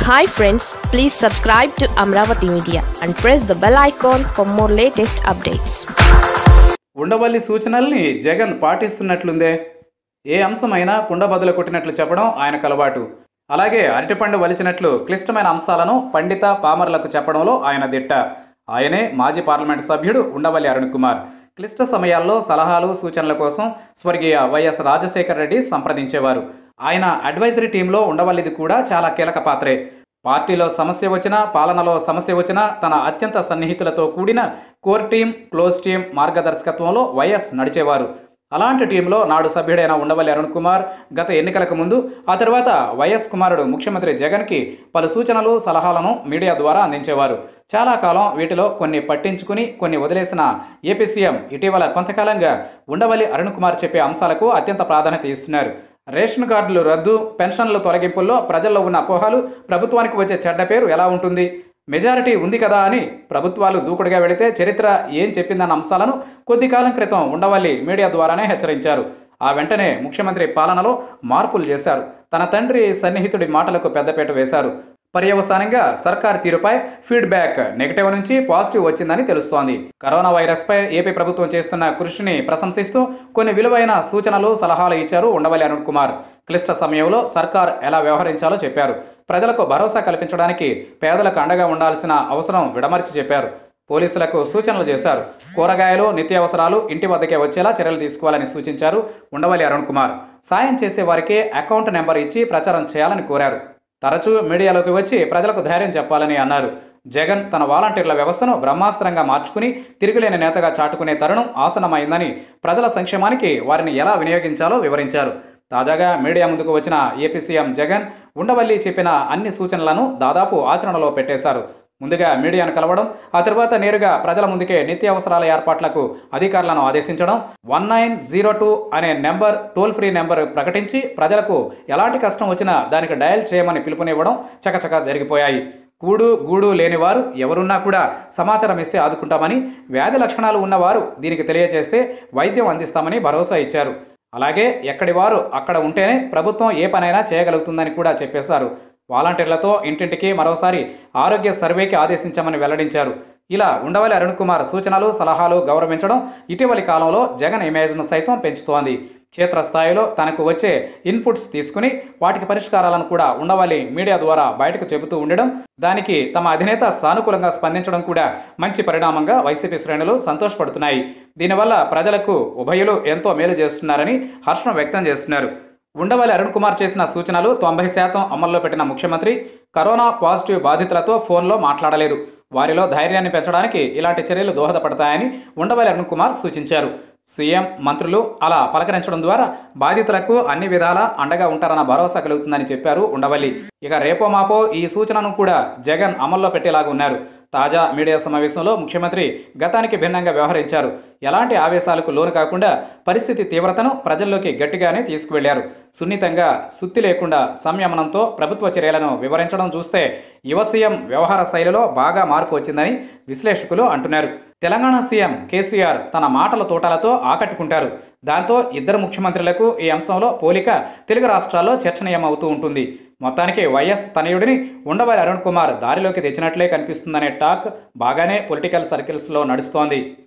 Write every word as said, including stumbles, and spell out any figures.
Hi friends, please subscribe to Amravati Media and press the bell icon for more latest updates. Undavalli సూచనల్ని Jagan పాటిస్తున్నట్లుందే. ఏ అంశమైనా కుండబద్దలు కొట్టినట్లు చెప్పడం ఆయనకు అలవాటు. అలాగే అరటిపండు వలిచినట్లు క్లిష్టమైన అంశాలను పండిత పామరులకు చెప్పడంలో ఆయన దిట్ట. ఆయనే మాజీ పార్లమెంటు సభ్యుడు ఉండవల్లి అరుణ్ కుమార్. క్లిష్ట సమయాల్లో సలహాలు సూచనల కోసం స్వర్గీయ వైఎస్ రాజశేఖర రెడ్డి సంప్రదించేవారు. ఆయన అడ్వైజరీ టీంలో ఉండవల్లిది కూడా చాలా కీలక పాత్రే. పార్టీలో సమస్య వచ్చినా, పాలనలో సమస్య వచ్చినా తన అత్యంత సన్నిహితులతో కూడిన కోర్ టీం, క్లోజ్ టీం మార్గదర్శకత్వంలో వైఎస్ నడిచేవారు. అలాంటి టీంలో నాడు సభ్యుడైన ఉండవల్లి అరుణ్ కుమార్ గత ఎన్నికలకు ముందు, ఆ తర్వాత వైఎస్ కుమారుడు ముఖ్యమంత్రి జగన్కి పలు సూచనలు, సలహాలను మీడియా ద్వారా అందించేవారు. చాలా కాలం వీటిలో కొన్ని పట్టించుకుని కొన్ని వదిలేసిన ఏపీ సీఎం ఇటీవల కొంతకాలంగా ఉండవల్లి అరుణ్ కుమార్ చెప్పే అంశాలకు అత్యంత ప్రాధాన్యత ఇస్తున్నారు. రేషన్ కార్డులు రద్దు, పెన్షన్ల తొలగింపుల్లో ప్రజల్లో ఉన్న అపోహలు, ప్రభుత్వానికి వచ్చే చెడ్డ పేరు ఎలా ఉంటుంది, మెజారిటీ ఉంది కదా అని ప్రభుత్వాలు దూకుడుగా వెళితే చరిత్ర ఏం చెప్పిందన్న అంశాలను కొద్ది కాలం క్రితం ఉండవల్లి మీడియా ద్వారానే హెచ్చరించారు. ఆ వెంటనే ముఖ్యమంత్రి పాలనలో మార్పులు చేశారు. తన తండ్రి సన్నిహితుడి మాటలకు పెద్దపీట వేశారు. పర్యవసానంగా సర్కార్ తీరుపై ఫీడ్బ్యాక్ నెగిటివ్ నుంచి పాజిటివ్ వచ్చిందని తెలుస్తోంది. కరోనా వైరస్పై ఏపీ ప్రభుత్వం చేస్తున్న కృషిని ప్రశంసిస్తూ కొన్ని విలువైన సూచనలు, సలహాలు ఇచ్చారు ఉండవల్లి అరుణ్ కుమార్. క్లిష్ట సమయంలో సర్కార్ ఎలా వ్యవహరించాలో చెప్పారు. ప్రజలకు భరోసా కల్పించడానికి పేదలకు అండగా ఉండాల్సిన అవసరం విడమర్చి చెప్పారు. పోలీసులకు సూచనలు చేశారు. కూరగాయలు, నిత్యావసరాలు ఇంటి వద్దకే వచ్చేలా చర్యలు తీసుకోవాలని సూచించారు ఉండవల్లి అరుణ్ కుమార్. సాయం చేసే వారికి అకౌంట్ నెంబర్ ఇచ్చి ప్రచారం చేయాలని కోరారు. తరచూ మీడియాలోకి వచ్చి ప్రజలకు ధైర్యం చెప్పాలని అన్నారు. జగన్ తన వాలంటీర్ల వ్యవస్థను బ్రహ్మాస్త్రంగా మార్చుకుని తిరుగులేని నేతగా చాటుకునే తరుణం ఆసన్నమైందని, ప్రజల సంక్షేమానికి వారిని ఎలా వినియోగించాలో వివరించారు. తాజాగా మీడియా ముందుకు వచ్చిన ఏపీ సీఎం జగన్ ఉండవల్లి చెప్పిన అన్ని సూచనలను దాదాపు ఆచరణలో పెట్టేశారు. ముందుగా మీడియాను కలవడం, ఆ తర్వాత నేరుగా ప్రజల ముందుకే నిత్యావసరాల ఏర్పాట్లకు అధికారులను ఆదేశించడం, వన్ నైన్ జీరో టూ అనే నెంబర్ టోల్ ఫ్రీ నెంబర్ ప్రకటించి ప్రజలకు ఎలాంటి కష్టం వచ్చినా దానికి డయల్ చేయమని పిలుపునివ్వడం చకచకా జరిగిపోయాయి. కూడు గూడు లేని వారు ఎవరున్నా కూడా సమాచారం ఇస్తే ఆదుకుంటామని, వ్యాధి లక్షణాలు ఉన్నవారు దీనికి తెలియజేస్తే వైద్యం అందిస్తామని భరోసా ఇచ్చారు. అలాగే ఎక్కడి వారు అక్కడ ఉంటేనే ప్రభుత్వం ఏ పనైనా చేయగలుగుతుందని కూడా చెప్పేశారు. వాలంటీర్లతో ఇంటింటికి మరోసారి ఆరోగ్య సర్వేకి ఆదేశించామని వెల్లడించారు. ఇలా ఉండవల్లి అరుణ్ కుమార్ సూచనలు, సలహాలు గౌరవించడం ఇటీవలి కాలంలో జగన్ ఇమేజ్ను సైతం పెంచుతోంది. క్షేత్రస్థాయిలో తనకు వచ్చే ఇన్పుట్స్ తీసుకుని వాటికి పరిష్కారాలను కూడా ఉండవల్లి మీడియా ద్వారా బయటకు చెబుతూ ఉండడం, దానికి తమ అధినేత సానుకూలంగా స్పందించడం కూడా మంచి పరిణామంగా వైసీపీ శ్రేణులు సంతోషపడుతున్నాయి. దీనివల్ల ప్రజలకు ఉభయులు ఎంతో మేలు చేస్తున్నారని హర్షం వ్యక్తం చేస్తున్నారు. ఉండవల్లి అరుణ్ కుమార్ చేసిన సూచనలు తొంభై శాతం అమల్లో పెట్టిన ముఖ్యమంత్రి కరోనా పాజిటివ్ బాధితులతో ఫోన్లో మాట్లాడలేదు. వారిలో ధైర్యాన్ని పెంచడానికి ఇలాంటి చర్యలు దోహదపడతాయని ఉండవల్లి అరుణ్ కుమార్ సూచించారు. సీఎం, మంత్రులు అలా పలకరించడం ద్వారా బాధితులకు అన్ని విధాలా అండగా ఉంటారన్న భరోసా కలుగుతుందని చెప్పారు ఉండవల్లి. ఇక రేపో మాపో ఈ సూచనను కూడా జగన్ అమల్లో పెట్టేలాగా ఉన్నారు. తాజా మీడియా సమావేశంలో ముఖ్యమంత్రి గతానికి భిన్నంగా వ్యవహరించారు. ఎలాంటి ఆవేశాలకు లోను కాకుండా పరిస్థితి తీవ్రతను ప్రజల్లోకి గట్టిగానే తీసుకువెళ్లారు. సున్నితంగా, సుత్తి లేకుండా సంయమనంతో ప్రభుత్వ చర్యలను వివరించడం చూస్తే యువ సీఎం వ్యవహార శైలిలో బాగా మార్పు వచ్చిందని విశ్లేషకులు అంటున్నారు. తెలంగాణ సీఎం కేసీఆర్ తన మాటల తోటలతో ఆకట్టుకుంటారు. దాంతో ఇద్దరు ముఖ్యమంత్రులకు ఈ అంశంలో పోలిక తెలుగు రాష్ట్రాల్లో చర్చనీయమవుతూ ఉంటుంది. మొత్తానికి వైఎస్ తనయుడిని ఉండవల్లి అరుణ్ కుమార్ దారిలోకి తెచ్చినట్లే కనిపిస్తుందనే టాక్ బాగానే పొలిటికల్ సర్కిల్స్లో నడుస్తోంది.